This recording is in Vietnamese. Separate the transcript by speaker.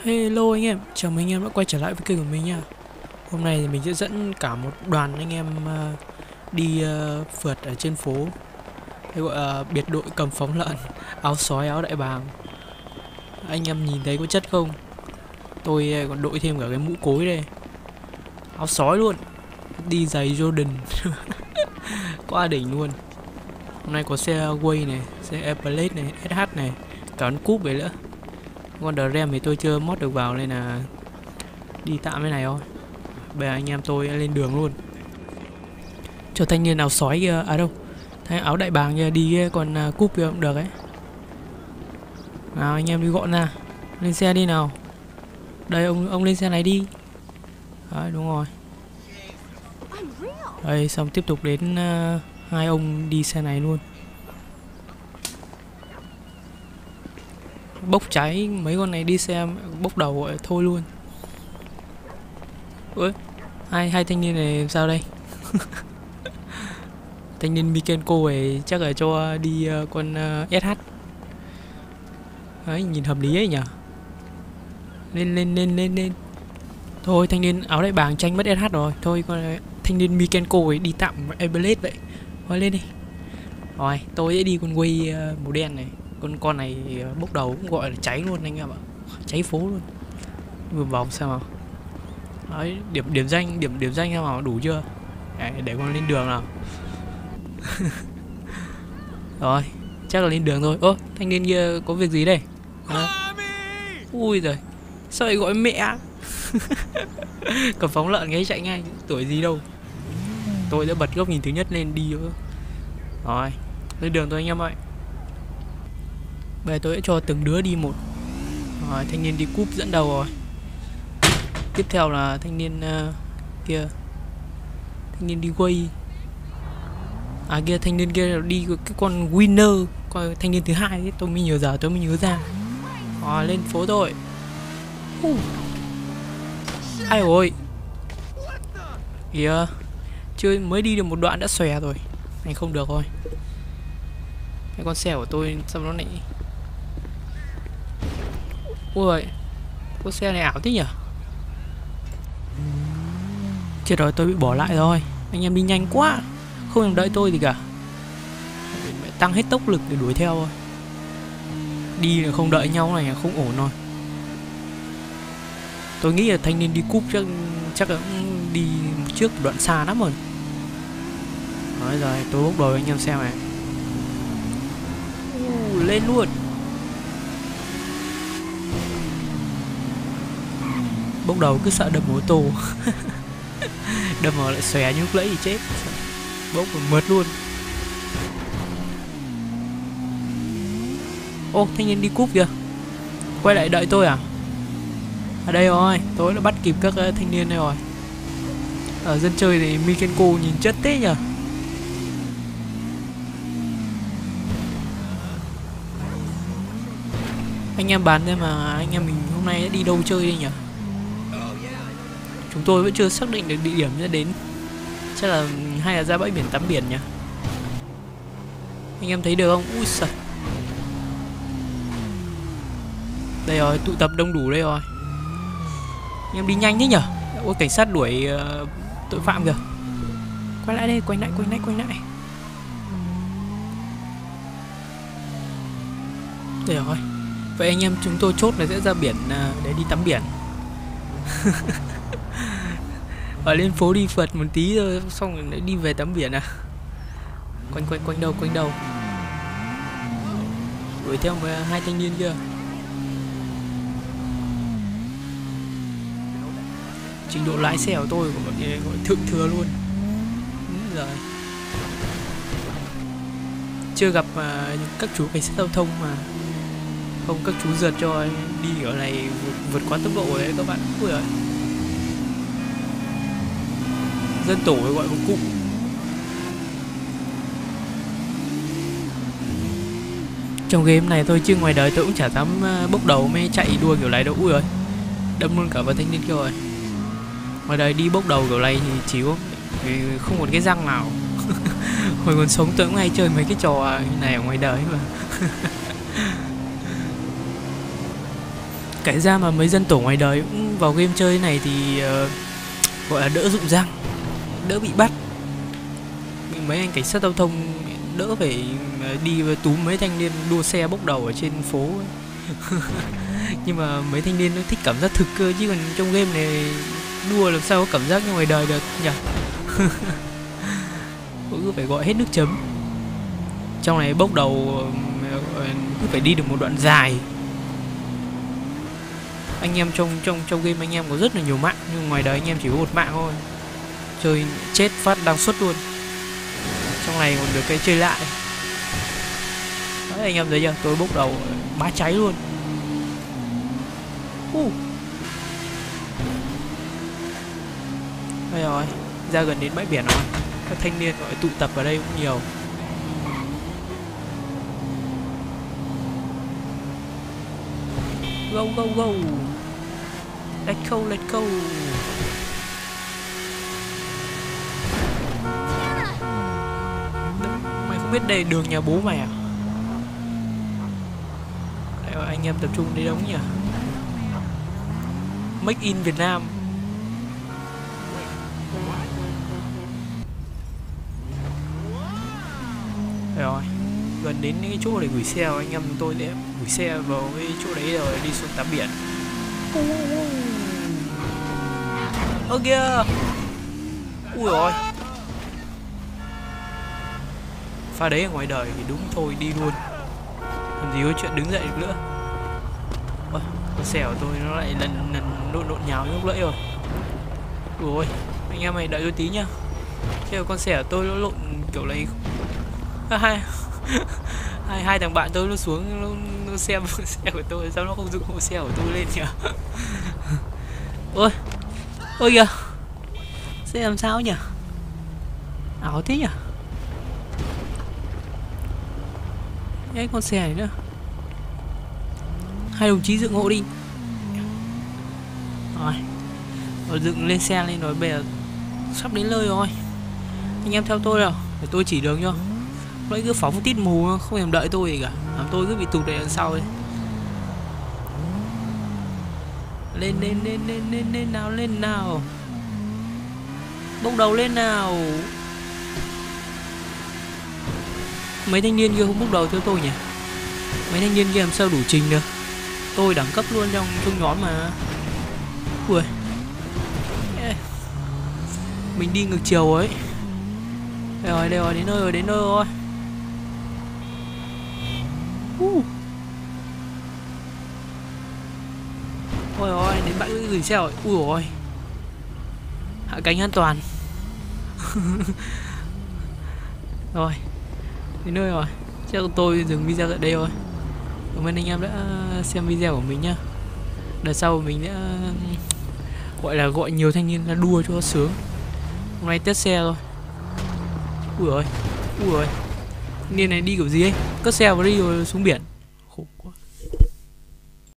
Speaker 1: Hello anh em, chào mừng anh em đã quay trở lại với kênh của mình nha. Hôm nay thì mình sẽ dẫn cả một đoàn anh em đi phượt ở trên phố, hay gọi là biệt đội cầm phóng lợn, áo sói áo đại bàng. Anh em nhìn thấy có chất không? Tôi còn đội thêm cả cái mũ cối đây, áo sói luôn, đi giày Jordan, quá đỉnh luôn. Hôm nay có xe Way này, xe Airblade này, SH này, cả con cúp vậy nữa. Con Dram thì tôi chưa mod được vào nên là đi tạm cái này thôi. Bây giờ anh em tôi lên đường luôn. Cho thanh niên áo sói kia, à đâu, thanh áo đại bàng kia đi kia, còn cúp kia cũng được ấy. Nào anh em đi gọn ra, lên xe đi nào. Đây ông lên xe này đi. Đấy đúng rồi. Đây xong tiếp tục đến hai ông đi xe này luôn. Bốc cháy mấy con này đi xe bốc đầu gọi thôi luôn. Ui, hai thanh niên này sao đây? Thanh niên Mikenko này chắc là cho đi con SH. Đấy, nhìn hợp lý ấy nhỉ. Lên. Thôi thanh niên áo đại bàng tranh mất SH rồi. Thôi con thanh niên Mikenko ấy đi tạm Airblade vậy. Thôi lên đi. Rồi, tôi sẽ đi con Way màu đen này. Con này bốc đầu cũng gọi là cháy luôn anh em ạ. Cháy phố luôn. Vừa vòng xem nào. Đấy, điểm danh xem nào, đủ chưa? Đấy, để con lên đường nào. Rồi, chắc là lên đường thôi. Ơ, thanh niên kia có việc gì đây? À. Ui giời, sao lại gọi mẹ? Cầm phóng lợn ngay chạy ngay, tuổi gì đâu. Tôi đã bật góc nhìn thứ nhất lên đi nữa. Rồi, lên đường thôi anh em ơi. Bây giờ tôi sẽ cho từng đứa đi một. Rồi, thanh niên đi cúp dẫn đầu rồi. Tiếp theo là thanh niên kia. Thanh niên đi Way. À kia thanh niên kia đi cái con Winner. Còn thanh niên thứ hai ấy, tôi mới nhớ ra. Rồi, lên phố rồi. Ai ôi. Kìa. Chưa mới đi được một đoạn đã xòe rồi. Này không được rồi. Cái con xe của tôi sao nó lại. Ui, con xe này ảo thế nhỉ? Chết rồi, tôi bị bỏ lại rồi. Anh em đi nhanh quá, không thèm đợi tôi gì cả. Mẹ tăng hết tốc lực để đuổi theo thôi. Đi là không đợi nhau này không ổn rồi. Tôi nghĩ là thanh niên đi cúp chắc là cũng đi trước một đoạn xa lắm rồi. Nói rồi, tôi bốc đầu anh em xem này. Lên luôn. Bốc đầu cứ sợ đâm ô tô. Đâm vào lại xòe như lúc lấy thì chết. Bốc rồi mượt luôn. Ô, thanh niên đi cúp kìa. Quay lại đợi tôi à? Ở đây rồi, tôi đã bắt kịp các thanh niên đây rồi. Ở dân chơi thì Mikenko nhìn chất thế nhỉ. Anh em bàn xem mà anh em mình hôm nay đã đi đâu chơi đây nhỉ? Chúng tôi vẫn chưa xác định được địa điểm sẽ đến. Chắc là hay là ra bãi biển tắm biển nhỉ? Anh em thấy được không? Ui giời. Đây rồi, tụ tập đông đủ đây rồi. Anh em đi nhanh thế nhỉ? Ôi cảnh sát đuổi tội phạm kìa. Quay lại đây, quay lại. Đây rồi. Vậy anh em chúng tôi chốt là sẽ ra biển để đi tắm biển. Ở lên phố đi phượt một tí rồi xong rồi lại đi về tắm biển à? Quanh đâu. Đuổi theo với hai thanh niên kia. Trình độ lái xe của tôi gọi thượng thừa luôn. Rồi. Chưa gặp các chú cảnh sát giao thông mà không các chú giật cho đi ở này vượt quá tốc độ ấy các bạn. Ui giời. Dân tổ gọi một cụ. Trong game này thôi chứ ngoài đời tôi cũng chả dám bốc đầu mới chạy đua kiểu này đâu. Ui ơi, đâm luôn cả vào thanh niên kia rồi. Ngoài đời đi bốc đầu kiểu này thì chỉ có không một cái răng nào. Hồi còn sống tôi cũng hay chơi mấy cái trò như này ở ngoài đời mà. Kể ra mà mấy dân tổ ngoài đời cũng vào game chơi này thì gọi là đỡ rụng răng, đỡ bị bắt. Mấy anh cảnh sát giao thông đỡ phải đi túm mấy thanh niên đua xe bốc đầu ở trên phố ấy. Nhưng mà mấy thanh niên nó thích cảm giác thực cơ, chứ còn trong game này đua làm sao có cảm giác như ngoài đời được nhỉ. Cứ phải gọi hết nước chấm. Trong này bốc đầu cứ phải đi được một đoạn dài. Anh em trong game anh em có rất là nhiều mạng, nhưng ngoài đời anh em chỉ có một mạng thôi. Chơi chết phát đang xuất luôn. Trong này còn được cái chơi lại. Đấy, anh em thấy chưa? Tôi bốc đầu bá cháy luôn. Đây rồi, ra gần đến bãi biển rồi. Các thanh niên gọi tụ tập ở đây cũng nhiều. Go go go. Let's go, let's go. Mày không biết đây đường nhà bố mày à? Đây rồi, anh em tập trung đi đóng nhỉ. Make in Việt Nam. Đây rồi, gần đến những cái chỗ để gửi xe rồi, anh em tôi sẽ gửi xe vào cái chỗ đấy rồi đi xuống tắm biển. Ơ kìa. Ui rồi. Pha đấy ở ngoài đời thì đúng thôi, đi luôn. Làm gì có chuyện đứng dậy được nữa. Ôi, con xe của tôi nó lại lần lộn nhào như lúc nãy rồi. Ui ôi, anh em mày đợi tôi tí nhá. Chứ con xe của tôi nó lộn kiểu này. Hai thằng bạn tôi nó xuống nó xem xe của tôi, sao nó không dựng hộ xe của tôi lên nhỉ? Ôi, ôi kìa, xe làm sao nhỉ? Ảo thế nhỉ? Cái con xe này nữa. Hai đồng chí dựng hộ đi. Rồi dựng lên xe lên rồi, bây giờ sắp đến nơi rồi. Anh em theo tôi nào, để tôi chỉ đường cho. Nó cứ phóng tít mù không thèm đợi tôi gì cả, làm tôi cứ bị tụt lại đằng sau ấy. Lên nào. Bốc đầu lên nào. Mấy thanh niên kia không bốc đầu theo tôi nhỉ? Mấy thanh niên kia làm sao đủ trình được? Tôi đẳng cấp luôn trong nhóm mà. Ui, mình đi ngược chiều ấy. Đây rồi, đến nơi rồi. Ôi ôi, đến bãi gửi xe rồi. Ui ôi, hạ cánh an toàn. Rồi, đến nơi rồi. Chắc tôi dừng video tại đây thôi. Cảm ơn anh em đã xem video của mình nhá. Đợt sau mình sẽ gọi nhiều thanh niên ra đua cho sướng. Hôm nay test xe thôi. Ui ôi, thanh niên này đi kiểu gì ấy? Cất xe vào đi rồi xuống biển. Khổ quá.